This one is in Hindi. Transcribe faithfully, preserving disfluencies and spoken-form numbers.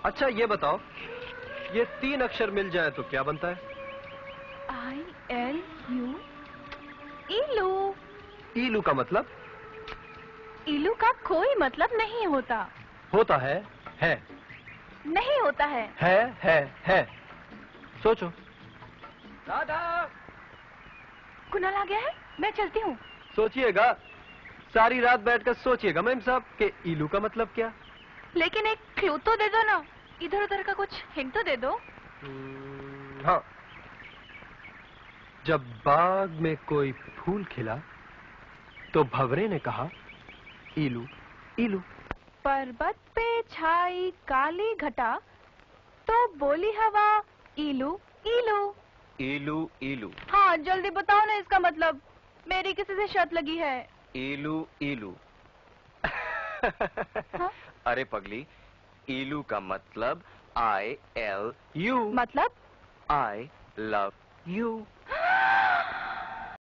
अच्छा ये बताओ, ये तीन अक्षर मिल जाए तो क्या बनता है? आई एल यू, इलू। इलू का मतलब? इलू का कोई मतलब नहीं होता। होता है, है। नहीं होता है। है, है, है। सोचो। राधा। कुणाल आ गया है, मैं चलती हूँ। सोचिएगा, सारी रात बैठकर सोचिएगा मैम साहब कि इलू का मतलब क्या। लेकिन एक क्लू तो दे दो ना, इधर उधर का कुछ हिंट तो दे दो। हाँ, जब बाग में कोई फूल खिला तो भंवरे ने कहा इलू इलू। पर्वत पे छाई काली घटा तो बोली हवा इलू इलू। इलू इलू। हाँ जल्दी बताओ ना इसका मतलब, मेरी किसी से शर्त लगी है। इलू इलू। हाँ? अरे पगली, इलू का मतलब आई एल यू। मतलब? I love you.